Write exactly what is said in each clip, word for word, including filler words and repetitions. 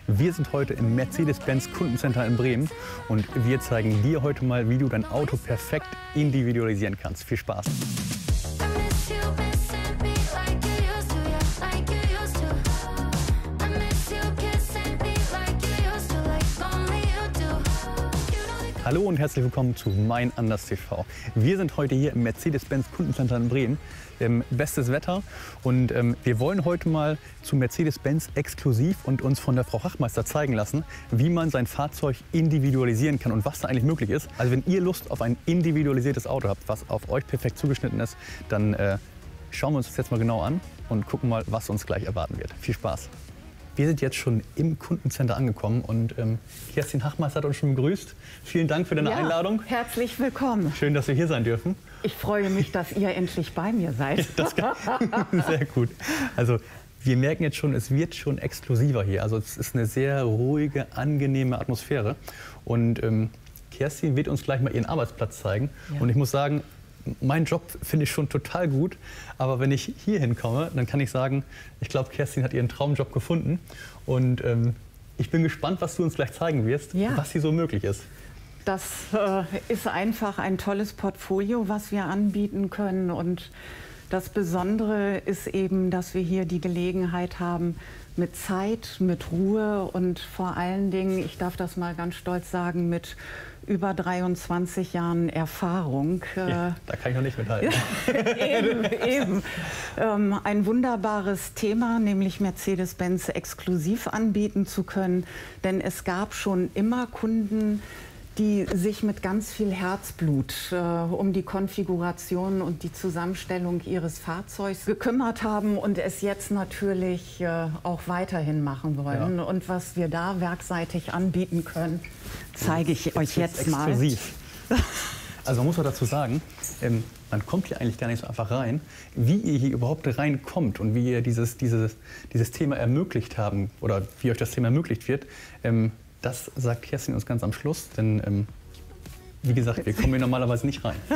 Wir sind heute im Mercedes-Benz Kundencenter in Bremen und wir zeigen dir heute mal, wie du dein Auto perfekt individualisieren kannst. Viel Spaß! Hallo und herzlich willkommen zu Mein Anders T V. Wir sind heute hier im Mercedes-Benz Kundencenter in Bremen. Ähm, bestes Wetter und ähm, wir wollen heute mal zu Mercedes-Benz exklusiv und uns von der Frau Hachmeister zeigen lassen, wie man sein Fahrzeug individualisieren kann und was da eigentlich möglich ist. Also wenn ihr Lust auf ein individualisiertes Auto habt, was auf euch perfekt zugeschnitten ist, dann äh, schauen wir uns das jetzt mal genau an und gucken mal, was uns gleich erwarten wird. Viel Spaß! Wir sind jetzt schon im Kundencenter angekommen und ähm, Kerstin Hachmeister hat uns schon begrüßt. Vielen Dank für deine ja, Einladung. Herzlich willkommen. Schön, dass wir hier sein dürfen. Ich freue mich, dass ihr endlich bei mir seid. Das kann, sehr gut. Also wir merken jetzt schon, es wird schon exklusiver hier. Also es ist eine sehr ruhige, angenehme Atmosphäre. Und ähm, Kerstin wird uns gleich mal ihren Arbeitsplatz zeigen. Ja. Und ich muss sagen, mein Job finde ich schon total gut, aber wenn ich hier hinkomme, dann kann ich sagen, ich glaube, Kerstin hat ihren Traumjob gefunden und ähm, ich bin gespannt, was du uns gleich zeigen wirst, ja. was hier so möglich ist. Das äh, ist einfach ein tolles Portfolio, was wir anbieten können und das Besondere ist eben, dass wir hier die Gelegenheit haben, mit Zeit, mit Ruhe und vor allen Dingen, ich darf das mal ganz stolz sagen, mit über dreiundzwanzig Jahren Erfahrung. Ja, da kann ich noch nicht mithalten. eben, eben. Ähm, ein wunderbares Thema, nämlich Mercedes-Benz exklusiv anbieten zu können. Denn es gab schon immer Kunden, die sich mit ganz viel Herzblut äh, um die Konfiguration und die Zusammenstellung ihres Fahrzeugs gekümmert haben und es jetzt natürlich äh, auch weiterhin machen wollen. Ja. Und was wir da werkseitig anbieten können, zeige ich jetzt euch jetzt mal. Exklusiv. Also man muss auch dazu sagen, ähm, man kommt hier eigentlich gar nicht so einfach rein. Wie ihr hier überhaupt reinkommt und wie ihr dieses, dieses, dieses Thema ermöglicht haben oder wie euch das Thema ermöglicht wird, ähm, das sagt Kerstin uns ganz am Schluss, denn ähm, wie gesagt, wir kommen hier normalerweise nicht rein.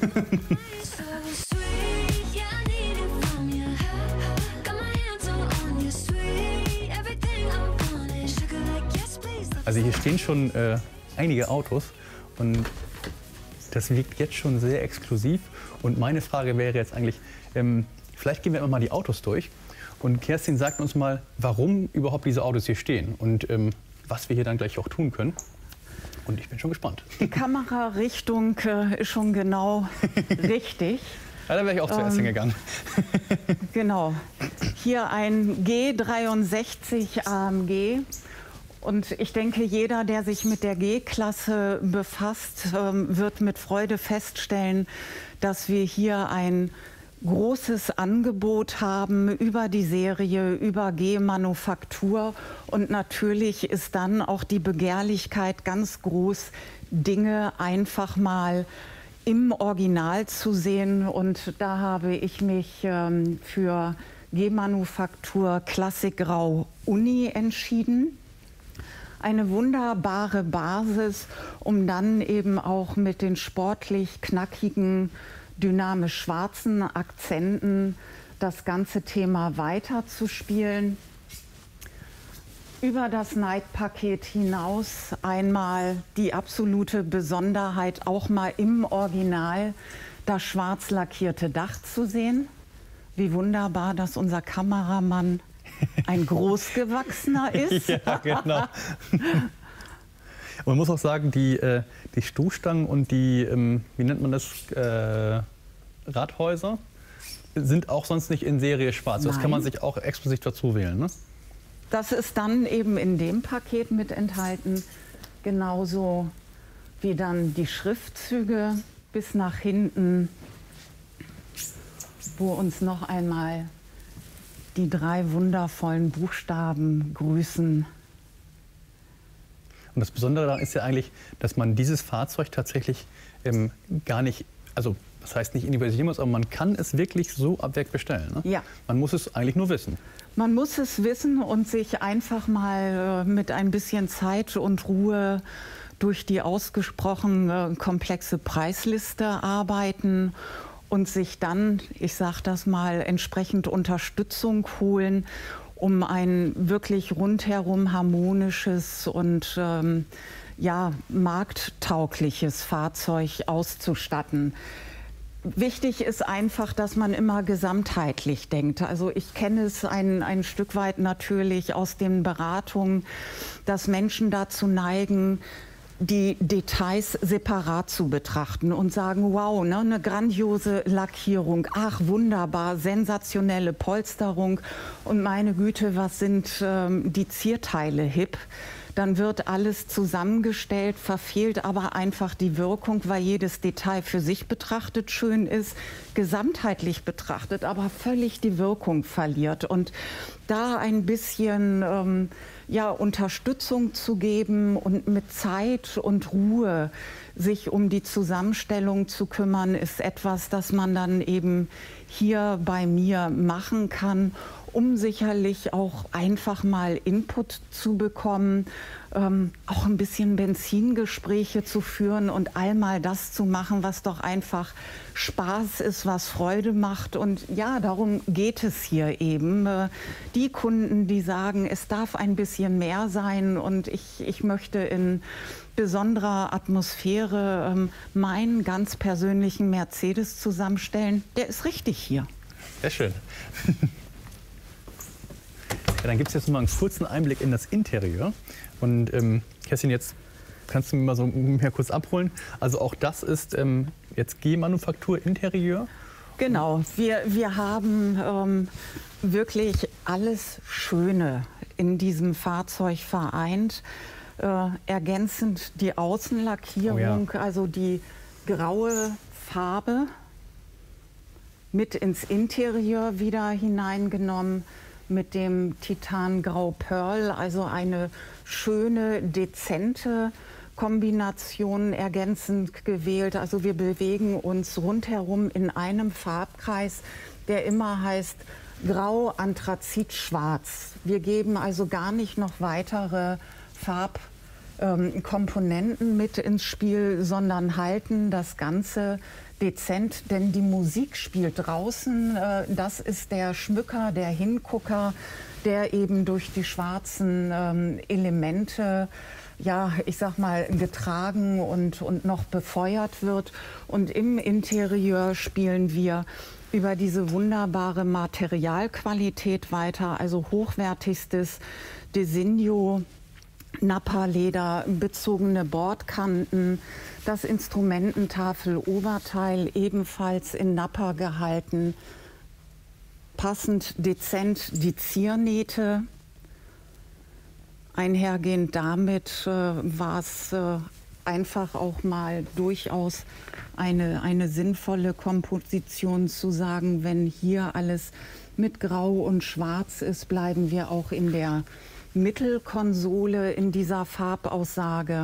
Also hier stehen schon äh, einige Autos und das wirkt jetzt schon sehr exklusiv. Und meine Frage wäre jetzt eigentlich, ähm, vielleicht gehen wir mal die Autos durch und Kerstin sagt uns mal, warum überhaupt diese Autos hier stehen und ähm, was wir hier dann gleich auch tun können. Und ich bin schon gespannt. Die Kamerarichtung äh, ist schon genau richtig. Ja, da wäre ich auch zuerst ähm, hingegangen. Genau. Hier ein G dreiundsechzig A M G. Und ich denke, jeder, der sich mit der G-Klasse befasst, ähm, wird mit Freude feststellen, dass wir hier ein großes Angebot haben über die Serie, über G-Manufaktur. Und natürlich ist dann auch die Begehrlichkeit ganz groß, Dinge einfach mal im Original zu sehen. Und da habe ich mich ähm, für G-Manufaktur Classic Grau Uni entschieden. Eine wunderbare Basis, um dann eben auch mit den sportlich knackigen, dynamisch schwarzen Akzenten das ganze Thema weiterzuspielen. Über das Night-Paket hinaus einmal die absolute Besonderheit, auch mal im Original das schwarz lackierte Dach zu sehen. Wie wunderbar, dass unser Kameramann ein Großgewachsener ist. Ja, genau. Und man muss auch sagen, die, äh, die Stoßstangen und die, ähm, wie nennt man das, äh, Radhäuser sind auch sonst nicht in Serie schwarz. Nein. Das kann man sich auch exklusiv dazu wählen, ne? Das ist dann eben in dem Paket mit enthalten, genauso wie dann die Schriftzüge bis nach hinten, wo uns noch einmal die drei wundervollen Buchstaben grüßen. Und das Besondere daran ist ja eigentlich, dass man dieses Fahrzeug tatsächlich ähm, gar nicht, also das heißt nicht individualisieren muss, aber man kann es wirklich so ab Werk bestellen. Ne? Ja. Man muss es eigentlich nur wissen. Man muss es wissen und sich einfach mal äh, mit ein bisschen Zeit und Ruhe durch die ausgesprochen äh, komplexe Preisliste arbeiten und sich dann, ich sage das mal, entsprechend Unterstützung holen, um ein wirklich rundherum harmonisches und ähm, ja, markttaugliches Fahrzeug auszustatten. Wichtig ist einfach, dass man immer gesamtheitlich denkt. Also ich kenne es ein, ein Stück weit natürlich aus den Beratungen, dass Menschen dazu neigen, die Details separat zu betrachten und sagen, wow, ne, eine grandiose Lackierung, ach wunderbar, sensationelle Polsterung und meine Güte, was sind ähm, die Zierteile hip? Dann wird alles zusammengestellt, verfehlt aber einfach die Wirkung, weil jedes Detail für sich betrachtet schön ist, gesamtheitlich betrachtet, aber völlig die Wirkung verliert. Und da ein bisschen ähm, ja, Unterstützung zu geben und mit Zeit und Ruhe sich um die Zusammenstellung zu kümmern, ist etwas, das man dann eben hier bei mir machen kann, um sicherlich auch einfach mal Input zu bekommen, ähm, auch ein bisschen Benzingespräche zu führen und einmal das zu machen, was doch einfach Spaß ist, was Freude macht. Und ja, darum geht es hier eben. Äh, die Kunden, die sagen, es darf ein bisschen mehr sein und ich, ich möchte in besonderer Atmosphäre ähm, meinen ganz persönlichen Mercedes zusammenstellen, der ist richtig hier. Sehr schön. Ja, dann gibt es jetzt noch mal einen kurzen Einblick in das Interieur. Und ähm, Kerstin, jetzt kannst du mir mal so mehr kurz abholen. Also auch das ist ähm, jetzt G-Manufaktur Interieur? Genau, wir, wir haben ähm, wirklich alles Schöne in diesem Fahrzeug vereint. Äh, ergänzend die Außenlackierung, oh ja. Also die graue Farbe mit ins Interieur wieder hineingenommen, mit dem Titan-Grau Pearl, also eine schöne, dezente Kombination ergänzend gewählt. Also wir bewegen uns rundherum in einem Farbkreis, der immer heißt Grau, Anthrazit, Schwarz. Wir geben also gar nicht noch weitere Farbkomponenten mit ins Spiel, sondern halten das Ganze dezent, denn die Musik spielt draußen. Das ist der Schmücker, der Hingucker, der eben durch die schwarzen ähm, Elemente, ja, ich sag mal, getragen und, und noch befeuert wird. Und im Interieur spielen wir über diese wunderbare Materialqualität weiter, also hochwertigstes Designo, Nappa-Leder, bezogene Bordkanten, das Instrumententafeloberteil ebenfalls in Nappa gehalten, passend dezent die Ziernähte. Einhergehend damit äh, war es äh, einfach auch mal durchaus eine, eine sinnvolle Komposition zu sagen, wenn hier alles mit Grau und Schwarz ist, bleiben wir auch in der Mittelkonsole in dieser Farbaussage.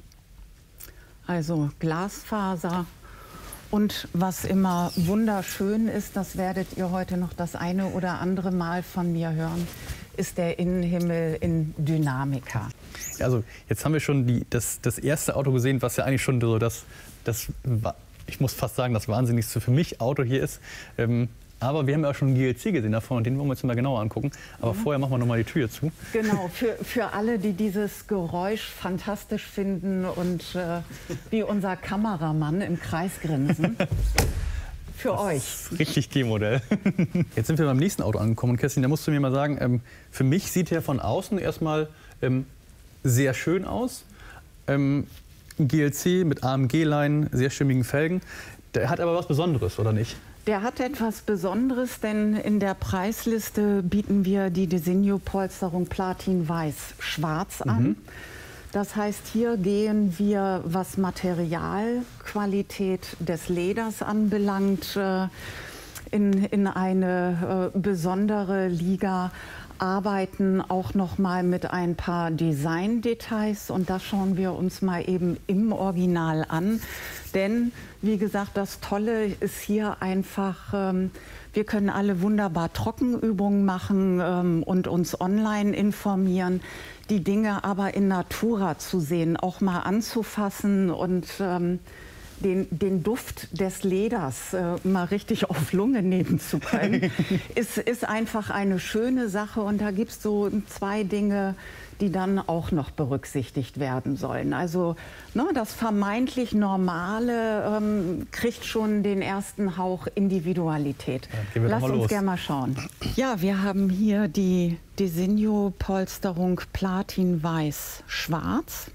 Also Glasfaser. Und was immer wunderschön ist, das werdet ihr heute noch das eine oder andere Mal von mir hören, ist der Innenhimmel in Dynamica. Also jetzt haben wir schon die, das, das erste Auto gesehen, was ja eigentlich schon so das, das, ich muss fast sagen, das wahnsinnigste für mich Auto hier ist. Ähm, aber wir haben ja auch schon einen G L C gesehen davon und den wollen wir uns mal genauer angucken. Aber mhm. vorher machen wir noch mal die Tür zu. Genau, für, für alle, die dieses Geräusch fantastisch finden und äh, wie unser Kameramann im Kreis grinsen. Für das euch. Ist richtig G-Modell. Jetzt sind wir beim nächsten Auto angekommen. Und Kerstin, da musst du mir mal sagen, ähm, für mich sieht der von außen erstmal ähm, sehr schön aus. Ähm, G L C mit A M G-Line, sehr stimmigen Felgen. Der hat aber was Besonderes, oder nicht? Der hat etwas Besonderes, denn in der Preisliste bieten wir die Designo-Polsterung Platin Weiß Schwarz an. Mhm. Das heißt, hier gehen wir, was Materialqualität des Leders anbelangt, in, in eine besondere Liga, arbeiten auch noch mal mit ein paar Design-Details und das schauen wir uns mal eben im Original an. Denn, wie gesagt, das Tolle ist hier einfach, ähm, wir können alle wunderbar Trockenübungen machen ähm, und uns online informieren, die Dinge aber in Natura zu sehen, auch mal anzufassen und ähm, den, den Duft des Leders äh, mal richtig auf Lunge nehmen zu können, ist, ist einfach eine schöne Sache. Und da gibt es so zwei Dinge, die dann auch noch berücksichtigt werden sollen. Also ne, das vermeintlich Normale ähm, kriegt schon den ersten Hauch Individualität. Ja, Lass uns gerne mal schauen. Ja, wir haben hier die Designo-Polsterung Platin-Weiß-Schwarz.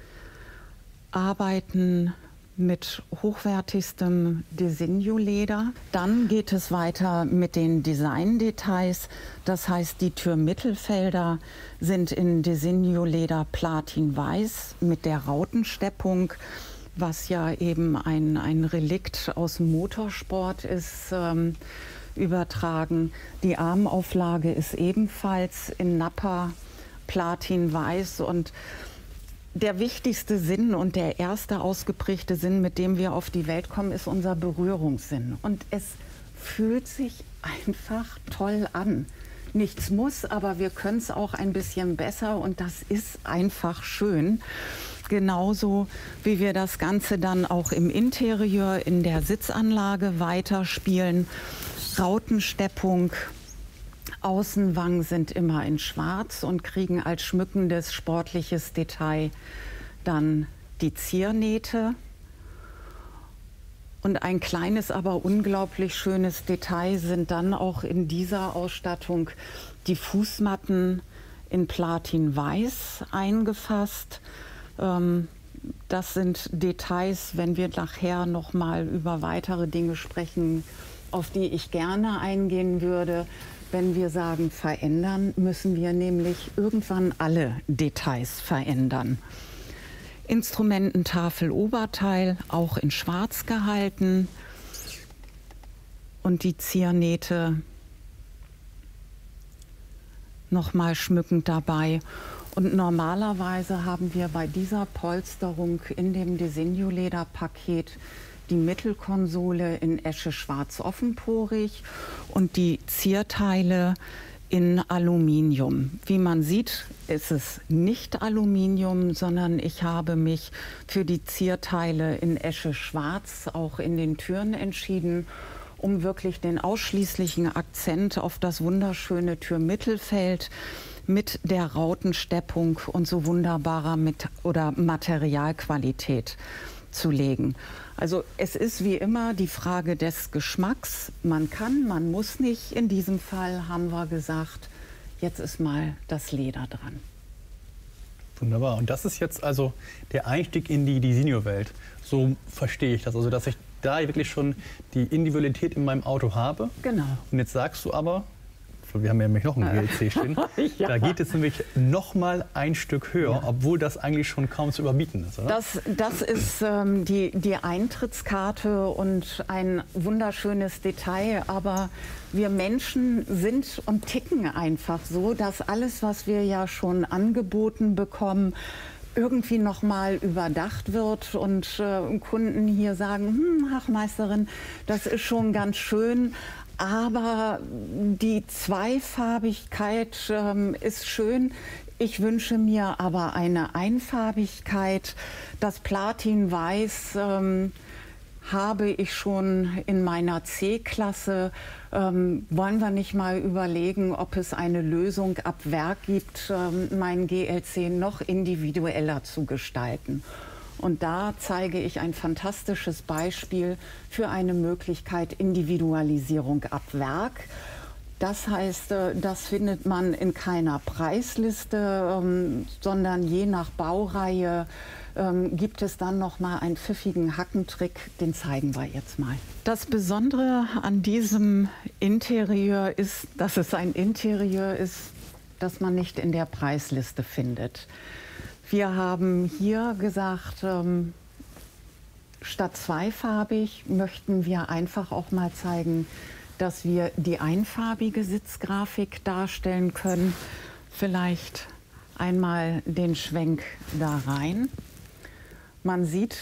Arbeiten mit hochwertigstem Designo-Leder. Dann geht es weiter mit den Design-Details. Das heißt, die Türmittelfelder sind in Designo-Leder Platin-Weiß mit der Rautensteppung, was ja eben ein, ein Relikt aus dem Motorsport ist, ähm, übertragen. Die Armauflage ist ebenfalls in Nappa Platin-Weiß und der wichtigste Sinn und der erste ausgeprägte Sinn, mit dem wir auf die Welt kommen, ist unser Berührungssinn. Und es fühlt sich einfach toll an. Nichts muss, aber wir können es auch ein bisschen besser und das ist einfach schön. Genauso wie wir das Ganze dann auch im Interieur, in der Sitzanlage weiterspielen. Rautensteppung. Außenwangen sind immer in Schwarz und kriegen als schmückendes sportliches Detail dann die Ziernähte. Und ein kleines, aber unglaublich schönes Detail sind dann auch in dieser Ausstattung die Fußmatten in Platin-Weiß eingefasst. Das sind Details, wenn wir nachher noch mal über weitere Dinge sprechen, auf die ich gerne eingehen würde. Wenn wir sagen verändern, müssen wir nämlich irgendwann alle Details verändern. Instrumententafel Oberteil auch in Schwarz gehalten und die Ziernähte nochmal schmückend dabei. Und normalerweise haben wir bei dieser Polsterung in dem Designo-Leder-Paket die Mittelkonsole in Esche schwarz offenporig und die Zierteile in Aluminium. Wie man sieht, ist es nicht Aluminium, sondern ich habe mich für die Zierteile in Esche schwarz auch in den Türen entschieden, um wirklich den ausschließlichen Akzent auf das wunderschöne Türmittelfeld mit der Rautensteppung und so wunderbarer mit oder Materialqualität zu legen. Also es ist wie immer die Frage des Geschmacks. Man kann, man muss nicht. In diesem Fall haben wir gesagt, jetzt ist mal das Leder dran. Wunderbar. Und das ist jetzt also der Einstieg in die Designo-Welt. So verstehe ich das. Also dass ich da wirklich schon die Individualität in meinem Auto habe. Genau. Und jetzt sagst du aber, wir haben ja nämlich noch ein G L C stehen, ja. Da geht es nämlich noch mal ein Stück höher, ja. Obwohl das eigentlich schon kaum zu überbieten ist, oder? Das, das ist ähm, die, die Eintrittskarte und ein wunderschönes Detail, aber wir Menschen sind und ticken einfach so, dass alles, was wir ja schon angeboten bekommen, irgendwie noch mal überdacht wird und äh, Kunden hier sagen, hm, ach Meisterin, das ist schon ganz schön, aber die Zweifarbigkeit ähm, ist schön. Ich wünsche mir aber eine Einfarbigkeit. Das Platin-Weiß ähm, habe ich schon in meiner C-Klasse. Ähm, wollen wir nicht mal überlegen, ob es eine Lösung ab Werk gibt, ähm, mein G L C noch individueller zu gestalten. Und da zeige ich ein fantastisches Beispiel für eine Möglichkeit Individualisierung ab Werk. Das heißt, das findet man in keiner Preisliste, sondern je nach Baureihe gibt es dann noch mal einen pfiffigen Hackentrick, den zeigen wir jetzt mal. Das Besondere an diesem Interieur ist, dass es ein Interieur ist, das man nicht in der Preisliste findet. Wir haben hier gesagt, ähm, statt zweifarbig möchten wir einfach auch mal zeigen, dass wir die einfarbige Sitzgrafik darstellen können. Vielleicht einmal den Schwenk da rein. Man sieht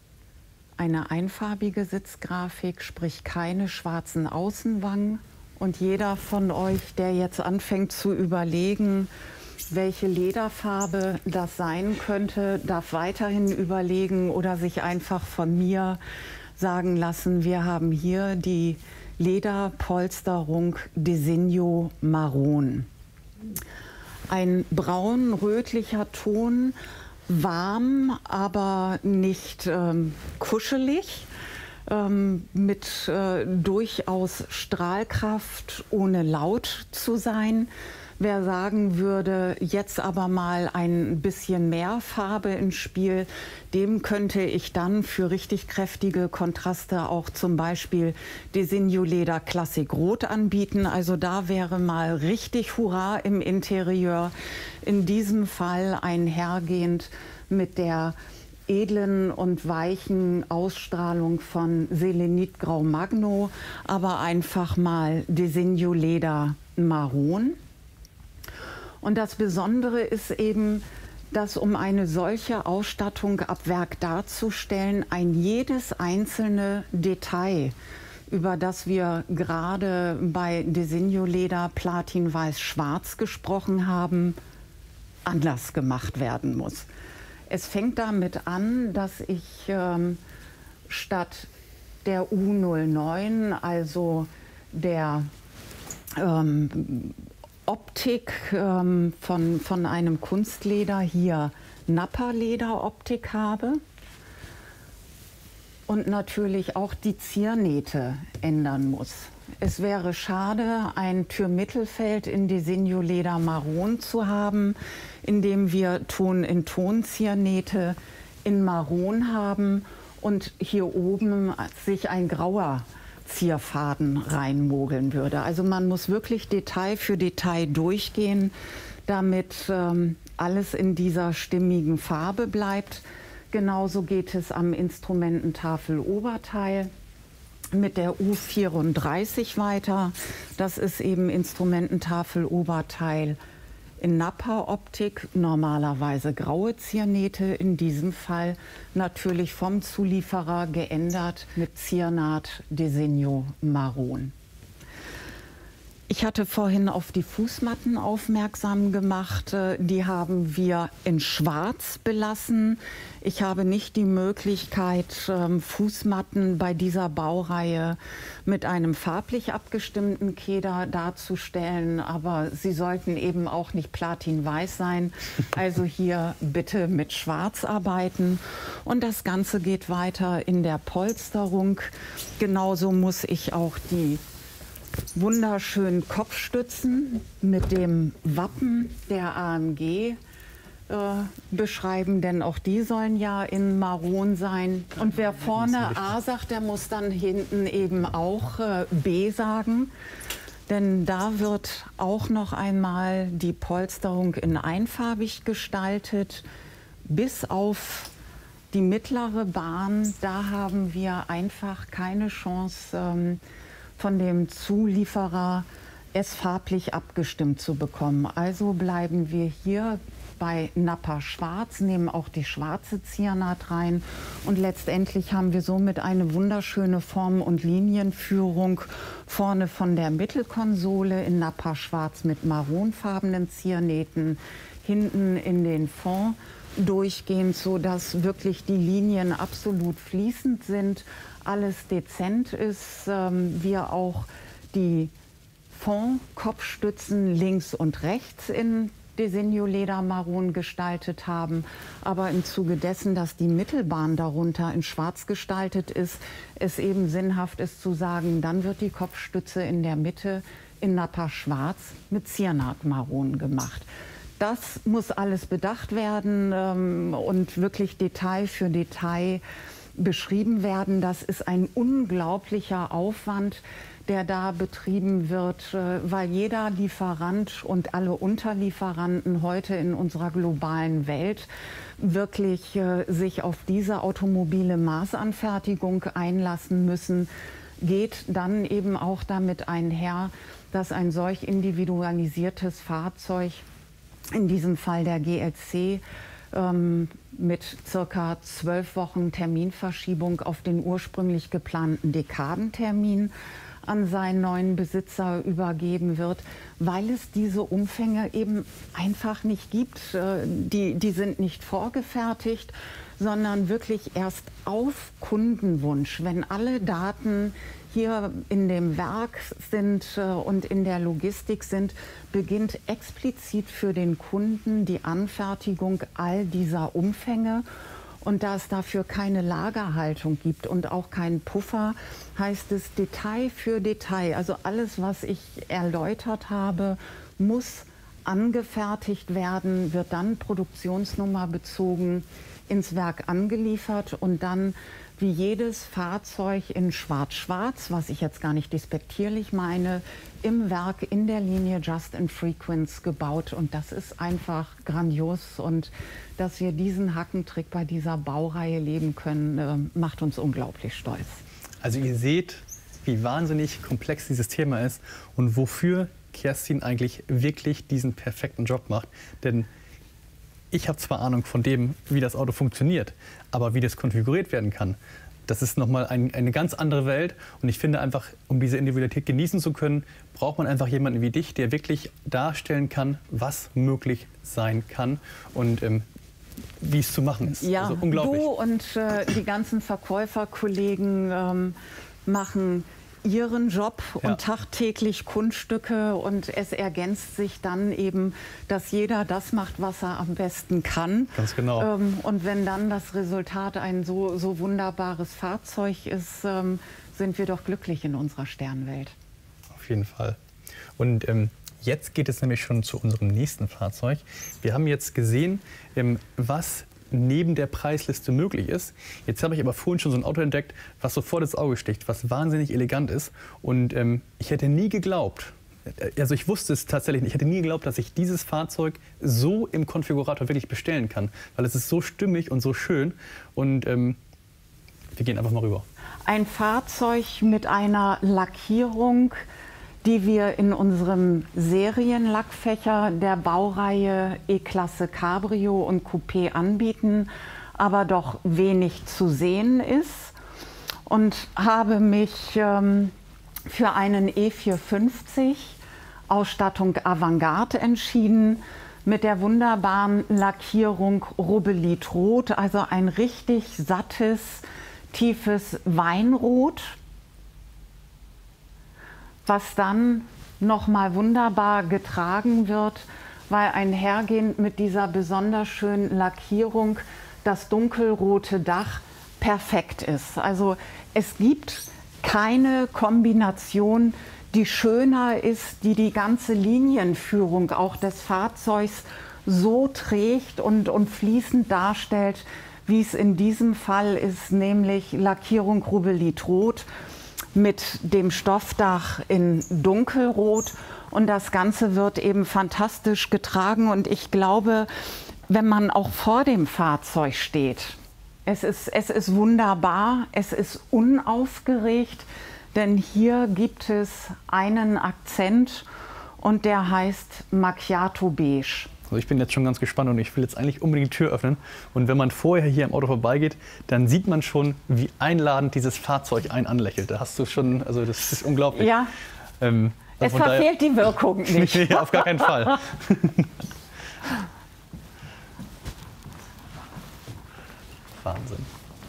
eine einfarbige Sitzgrafik, sprich keine schwarzen Außenwangen. Und jeder von euch, der jetzt anfängt zu überlegen, welche Lederfarbe das sein könnte, darf weiterhin überlegen oder sich einfach von mir sagen lassen, wir haben hier die Lederpolsterung Desenio Marron. Ein braun-rötlicher Ton, warm, aber nicht ähm, kuschelig, ähm, mit äh, durchaus Strahlkraft, ohne laut zu sein. Wer sagen würde, jetzt aber mal ein bisschen mehr Farbe ins Spiel, dem könnte ich dann für richtig kräftige Kontraste auch zum Beispiel Desenio Leder Classic Rot anbieten. Also da wäre mal richtig Hurra im Interieur. In diesem Fall einhergehend mit der edlen und weichen Ausstrahlung von Selenit Grau Magno, aber einfach mal Desenio Leder Marron. Und das Besondere ist eben, dass um eine solche Ausstattung ab Werk darzustellen, ein jedes einzelne Detail, über das wir gerade bei Desenio Leder Platin Weiß Schwarz gesprochen haben, anders gemacht werden muss. Es fängt damit an, dass ich ähm, statt der U null neun, also der ähm, Optik ähm, von, von einem Kunstleder, hier Nappa-Leder-Optik habe und natürlich auch die Ziernähte ändern muss. Es wäre schade, ein Türmittelfeld in Desenio Leder Marron zu haben, in dem wir Ton-in-Ton-Ziernähte in Marron haben und hier oben sich ein grauer Zierfaden reinmogeln würde. Also man muss wirklich Detail für Detail durchgehen, damit ähm, alles in dieser stimmigen Farbe bleibt. Genauso geht es am Instrumententafeloberteil mit der U vierunddreißig weiter. Das ist eben Instrumententafeloberteil in Nappa-Optik, normalerweise graue Ziernähte, in diesem Fall natürlich vom Zulieferer geändert mit Ziernaht Desenio Marron. Ich hatte vorhin auf die Fußmatten aufmerksam gemacht. Die haben wir in Schwarz belassen. Ich habe nicht die Möglichkeit, Fußmatten bei dieser Baureihe mit einem farblich abgestimmten Keder darzustellen. Aber sie sollten eben auch nicht platinweiß sein. Also hier bitte mit Schwarz arbeiten. Und das Ganze geht weiter in der Polsterung. Genauso muss ich auch die wunderschönen Kopfstützen mit dem Wappen der A M G äh, beschreiben, denn auch die sollen ja in Marron sein. Und wer vorne A sagt, der muss dann hinten eben auch äh, B sagen, denn da wird auch noch einmal die Polsterung in einfarbig gestaltet, bis auf die mittlere Bahn. Da haben wir einfach keine Chance, ähm, von dem Zulieferer es farblich abgestimmt zu bekommen. Also bleiben wir hier bei Nappa Schwarz, nehmen auch die schwarze Ziernaht rein und letztendlich haben wir somit eine wunderschöne Form- und Linienführung vorne von der Mittelkonsole in Nappa Schwarz mit maronfarbenen Ziernähten, hinten in den Fond durchgehend, so dass wirklich die Linien absolut fließend sind, alles dezent ist, ähm, wir auch die Fond-Kopfstützen links und rechts in Desenio Leder Marron gestaltet haben, aber im Zuge dessen, dass die Mittelbahn darunter in Schwarz gestaltet ist, es eben sinnhaft ist zu sagen, dann wird die Kopfstütze in der Mitte in Nappa Schwarz mit Ziernaht Marron gemacht. Das muss alles bedacht werden ähm, und wirklich Detail für Detail beschrieben werden. Das ist ein unglaublicher Aufwand, der da betrieben wird, weil jeder Lieferant und alle Unterlieferanten heute in unserer globalen Welt wirklich sich auf diese automobile Maßanfertigung einlassen müssen, geht dann eben auch damit einher, dass ein solch individualisiertes Fahrzeug, in diesem Fall der G L C, mit circa zwölf Wochen Terminverschiebung auf den ursprünglich geplanten Dekadentermin an seinen neuen Besitzer übergeben wird, weil es diese Umfänge eben einfach nicht gibt. Die, die sind nicht vorgefertigt, sondern wirklich erst auf Kundenwunsch, wenn alle Daten hier in dem Werk sind und in der Logistik sind, beginnt explizit für den Kunden die Anfertigung all dieser Umfänge. Und da es dafür keine Lagerhaltung gibt und auch keinen Puffer, heißt es Detail für Detail. Also alles, was ich erläutert habe, muss angefertigt werden, wird dann Produktionsnummer bezogen ins Werk angeliefert und dann wie jedes Fahrzeug in Schwarz-Schwarz, was ich jetzt gar nicht despektierlich meine, im Werk in der Linie Just in Frequenz gebaut. Und das ist einfach grandios. Und dass wir diesen Hackentrick bei dieser Baureihe leben können, äh, macht uns unglaublich stolz. Also ihr seht, wie wahnsinnig komplex dieses Thema ist und wofür Kerstin eigentlich wirklich diesen perfekten Job macht. Denn ich habe zwar Ahnung von dem, wie das Auto funktioniert, aber wie das konfiguriert werden kann, das ist nochmal ein, eine ganz andere Welt. Und ich finde einfach, um diese Individualität genießen zu können, braucht man einfach jemanden wie dich, der wirklich darstellen kann, was möglich sein kann und ähm, wie es zu machen ist. Ja, also unglaublich. Du und äh, die ganzen Verkäuferkollegen ähm, machen ihren Job Ja. und tagtäglich Kunststücke und es ergänzt sich dann eben, dass jeder das macht, was er am besten kann. Ganz genau. Ähm, und wenn dann das Resultat ein so, so wunderbares Fahrzeug ist, ähm, sind wir doch glücklich in unserer Sternwelt. Auf jeden Fall. Und ähm, jetzt geht es nämlich schon zu unserem nächsten Fahrzeug. Wir haben jetzt gesehen, ähm, was neben der Preisliste möglich ist. Jetzt habe ich aber vorhin schon so ein Auto entdeckt, was sofort ins Auge sticht, was wahnsinnig elegant ist. Und ähm, ich hätte nie geglaubt, also ich wusste es tatsächlich nicht, ich hätte nie geglaubt, dass ich dieses Fahrzeug so im Konfigurator wirklich bestellen kann. Weil es ist so stimmig und so schön. Und ähm, wir gehen einfach mal rüber. Ein Fahrzeug mit einer Lackierung, die wir in unserem Serienlackfächer der Baureihe E-Klasse Cabrio und Coupé anbieten, aber doch wenig zu sehen ist. Und habe mich ähm, für einen E vierhundertfünfzig Ausstattung Avantgarde entschieden, mit der wunderbaren Lackierung Rubelit Rot, also ein richtig sattes, tiefes Weinrot, was dann noch mal wunderbar getragen wird, weil einhergehend mit dieser besonders schönen Lackierung das dunkelrote Dach perfekt ist. Also es gibt keine Kombination, die schöner ist, die die ganze Linienführung auch des Fahrzeugs so trägt und, und fließend darstellt, wie es in diesem Fall ist, nämlich Lackierung Rubelit Rot mit dem Stoffdach in Dunkelrot. Und das Ganze wird eben fantastisch getragen. Und ich glaube, wenn man auch vor dem Fahrzeug steht, es ist, es ist wunderbar, es ist unaufgeregt, denn hier gibt es einen Akzent und der heißt Macchiato Beige. Also ich bin jetzt schon ganz gespannt und ich will jetzt eigentlich unbedingt die Tür öffnen. Und wenn man vorher hier am Auto vorbeigeht, dann sieht man schon, wie einladend dieses Fahrzeug einen anlächelt. Da hast du schon, also das ist unglaublich. Ja, ähm, also es verfehlt die Wirkung nicht. Nee, auf gar keinen Fall. Wahnsinn.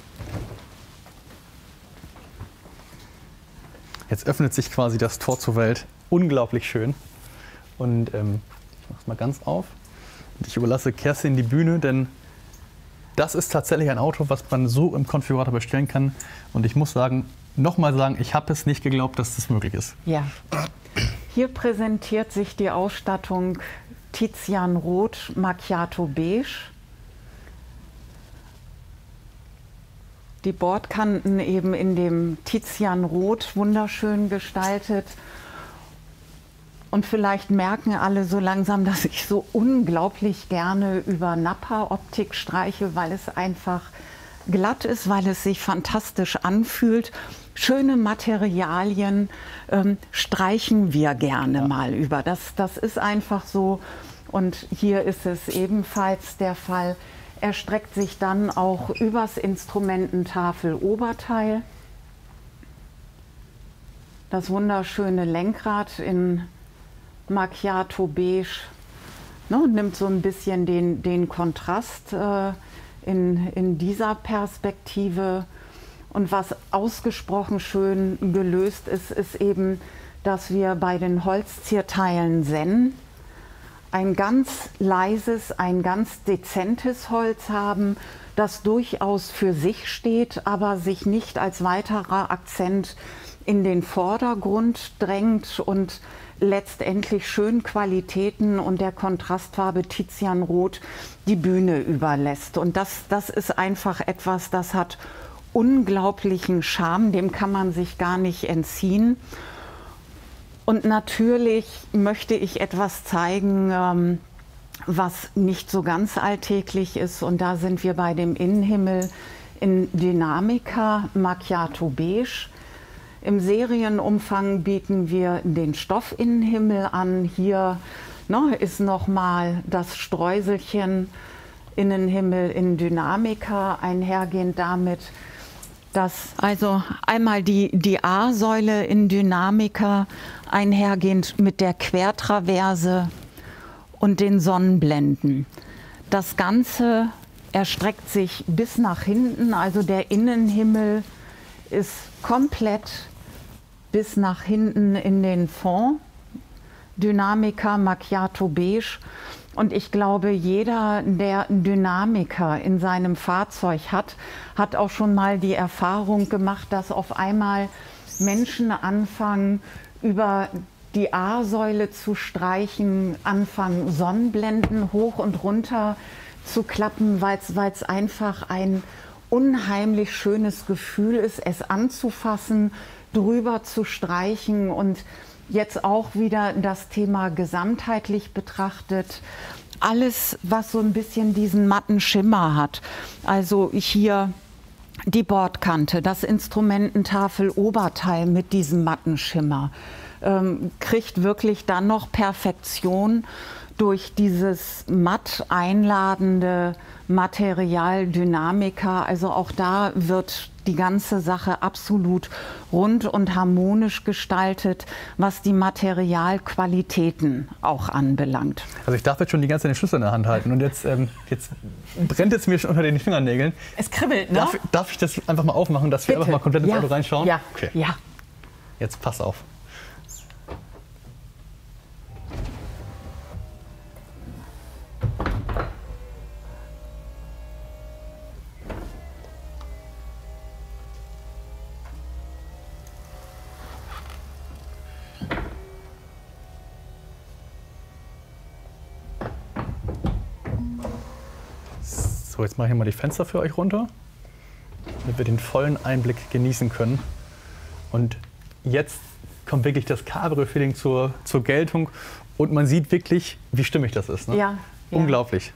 Jetzt öffnet sich quasi das Tor zur Welt. Unglaublich schön. Und ähm, ich mache es mal ganz auf. Und ich überlasse Kerstin die Bühne, denn das ist tatsächlich ein Auto, was man so im Konfigurator bestellen kann. Und ich muss sagen, nochmal sagen, ich habe es nicht geglaubt, dass das möglich ist. Ja. Hier präsentiert sich die Ausstattung Tizian Rot Macchiato Beige. Die Bordkanten eben in dem Tizian Rot wunderschön gestaltet. Und vielleicht merken alle so langsam, dass ich so unglaublich gerne über Nappa-Optik streiche, weil es einfach glatt ist, weil es sich fantastisch anfühlt. Schöne Materialien ähm, streichen wir gerne Ja. mal über. Das, das ist einfach so. Und hier ist es ebenfalls der Fall. Er streckt sich dann auch übers Instrumententafeloberteil. das wunderschöne Lenkrad in Macchiato Beige, ne, nimmt so ein bisschen den, den Kontrast äh, in, in dieser Perspektive. Und was ausgesprochen schön gelöst ist, ist eben, dass wir bei den Holzzierteilen Zen ein ganz leises, ein ganz dezentes Holz haben, das durchaus für sich steht, aber sich nicht als weiterer Akzent in den Vordergrund drängt und letztendlich schön Qualitäten und der Kontrastfarbe Tizianrot die Bühne überlässt. Und das, das ist einfach etwas, das hat unglaublichen Charme, dem kann man sich gar nicht entziehen. Und natürlich möchte ich etwas zeigen, ähm, was nicht so ganz alltäglich ist. Und da sind wir bei dem Innenhimmel in Dynamica Macchiato Beige. Im Serienumfang bieten wir den Stoffinnenhimmel an. Hier ne, ist nochmal das Streuselchen Innenhimmel in Dynamica, einhergehend damit, dass also einmal die, die A-Säule in Dynamica, einhergehend mit der Quertraverse und den Sonnenblenden. Das Ganze erstreckt sich bis nach hinten, also der Innenhimmel ist komplett bis nach hinten in den Fond. Dynamica Macchiato Beige. Und ich glaube, jeder, der Dynamica in seinem Fahrzeug hat, hat auch schon mal die Erfahrung gemacht, dass auf einmal Menschen anfangen, über die A-Säule zu streichen, anfangen, Sonnenblenden hoch und runter zu klappen, weil es einfach ein unheimlich schönes Gefühl ist, es anzufassen, drüber zu streichen und jetzt auch wieder das Thema gesamtheitlich betrachtet. Alles, was so ein bisschen diesen matten Schimmer hat. Also hier die Bordkante, das Instrumententafel-Oberteil mit diesem matten Schimmer, ähm, kriegt wirklich dann noch Perfektion durch dieses matt einladende Material Dynamica. Also auch da wird die ganze Sache absolut rund und harmonisch gestaltet, was die Materialqualitäten auch anbelangt. Also ich darf jetzt schon die ganze Zeit den Schlüssel in der Hand halten und jetzt, ähm, jetzt brennt es mir schon unter den Fingernägeln. Es kribbelt, ne? Darf, darf ich das einfach mal aufmachen, dass wir Bitte. einfach mal komplett ins Ja. Auto reinschauen? Ja. Okay. Ja. Jetzt pass auf. So, jetzt mache ich mal die Fenster für euch runter, damit wir den vollen Einblick genießen können. Und jetzt kommt wirklich das Cabrio-Feeling zur, zur Geltung und man sieht wirklich, wie stimmig das ist. Ne? Ja, ja. Unglaublich.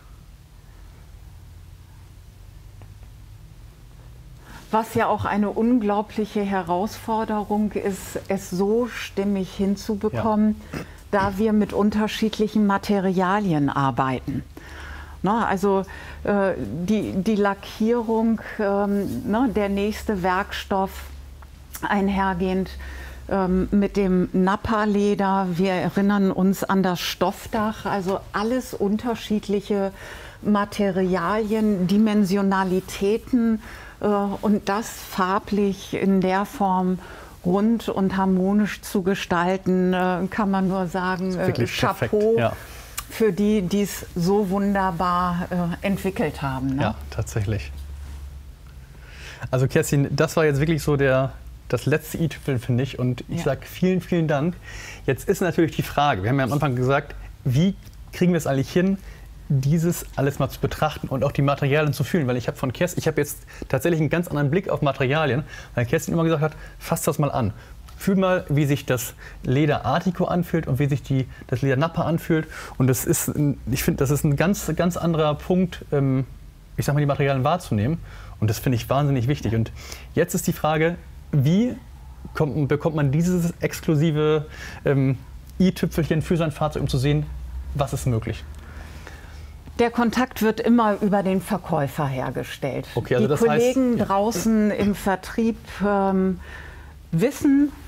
Was ja auch eine unglaubliche Herausforderung ist, es so stimmig hinzubekommen, ja. da wir mit unterschiedlichen Materialien arbeiten. Na, also äh, die, die Lackierung, ähm, ne, der nächste Werkstoff einhergehend ähm, mit dem Nappa-Leder. Wir erinnern uns an das Stoffdach, also alles unterschiedliche Materialien, Dimensionalitäten äh, und das farblich in der Form rund und harmonisch zu gestalten, äh, kann man nur sagen, äh, Chapeau. Ja. Für die, die es so wunderbar äh, entwickelt haben. Ne? Ja, tatsächlich. Also Kerstin, das war jetzt wirklich so der, das letzte i-Tüpfeln, finde ich. Und ich ja. sage vielen, vielen Dank. Jetzt ist natürlich die Frage, wir haben ja am Anfang gesagt, wie kriegen wir es eigentlich hin, dieses alles mal zu betrachten und auch die Materialien zu fühlen. Weil ich habe von Kerstin, ich habe jetzt tatsächlich einen ganz anderen Blick auf Materialien, weil Kerstin immer gesagt hat, fass das mal an. Fühl mal, wie sich das Leder Artico anfühlt und wie sich die, das Leder Nappa anfühlt. Und das ist, ich finde, das ist ein ganz, ganz anderer Punkt, ähm, ich sag mal, die Materialien wahrzunehmen. Und das finde ich wahnsinnig wichtig. Und jetzt ist die Frage, wie kommt, bekommt man dieses exklusive ähm, i-Tüpfelchen für sein Fahrzeug, um zu sehen, was ist möglich? Der Kontakt wird immer über den Verkäufer hergestellt. Okay, also die das Kollegen heißt, ja. draußen im Vertrieb ähm, wissen,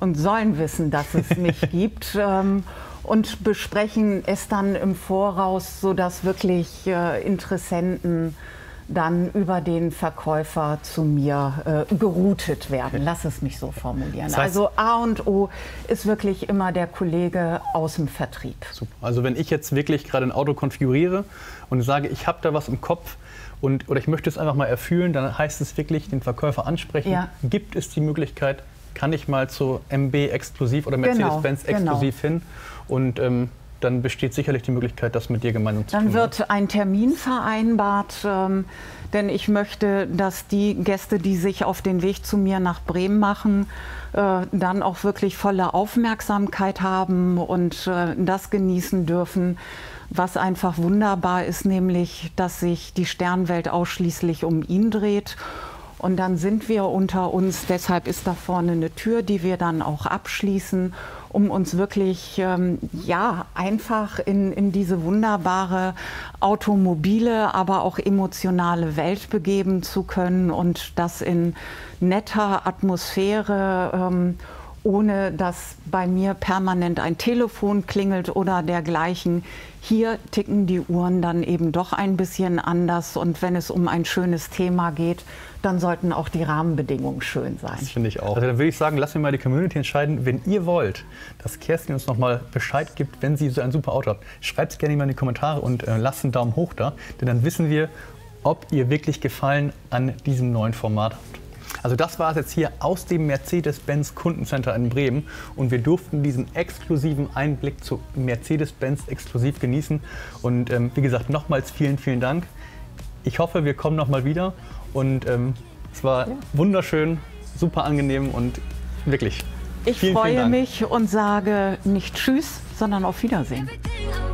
und sollen wissen, dass es mich gibt. Ähm, und besprechen es dann im Voraus, sodass wirklich äh, Interessenten dann über den Verkäufer zu mir äh, geroutet werden. Lass es mich so formulieren. Das heißt, also A und O ist wirklich immer der Kollege aus dem Vertrieb. Super. Also wenn ich jetzt wirklich gerade ein Auto konfiguriere und sage, ich habe da was im Kopf und, oder ich möchte es einfach mal erfüllen, dann heißt es wirklich, den Verkäufer ansprechen. Ja. Gibt es die Möglichkeit, kann ich mal zu M B exklusiv oder Mercedes-Benz genau, exklusiv genau. hin? Und ähm, dann besteht sicherlich die Möglichkeit, das mit dir gemeinsam zu tun. Dann wird ein Termin vereinbart, ähm, denn ich möchte, dass die Gäste, die sich auf den Weg zu mir nach Bremen machen, äh, dann auch wirklich volle Aufmerksamkeit haben und äh, das genießen dürfen, was einfach wunderbar ist, nämlich, dass sich die Sternwelt ausschließlich um ihn dreht. Und dann sind wir unter uns, deshalb ist da vorne eine Tür, die wir dann auch abschließen, um uns wirklich ähm, ja, einfach in, in diese wunderbare automobile, aber auch emotionale Welt begeben zu können und das in netter Atmosphäre, ähm, ohne dass bei mir permanent ein Telefon klingelt oder dergleichen. Hier ticken die Uhren dann eben doch ein bisschen anders und wenn es um ein schönes Thema geht, dann sollten auch die Rahmenbedingungen schön sein. Das finde ich auch. Also dann würde ich sagen, lassen wir mal die Community entscheiden, wenn ihr wollt, dass Kerstin uns noch mal Bescheid gibt, wenn sie so ein super Auto habt. Schreibt es gerne mal in die Kommentare und äh, lasst einen Daumen hoch da, denn dann wissen wir, ob ihr wirklich Gefallen an diesem neuen Format habt. Also das war es jetzt hier aus dem Mercedes-Benz Kundencenter in Bremen und wir durften diesen exklusiven Einblick zu Mercedes-Benz exklusiv genießen und ähm, wie gesagt, nochmals vielen, vielen Dank. Ich hoffe, wir kommen noch mal wieder und ähm, es war ja. wunderschön, super angenehm und wirklich Ich vielen, freue vielen Dank. mich und sage nicht Tschüss, sondern auf Wiedersehen.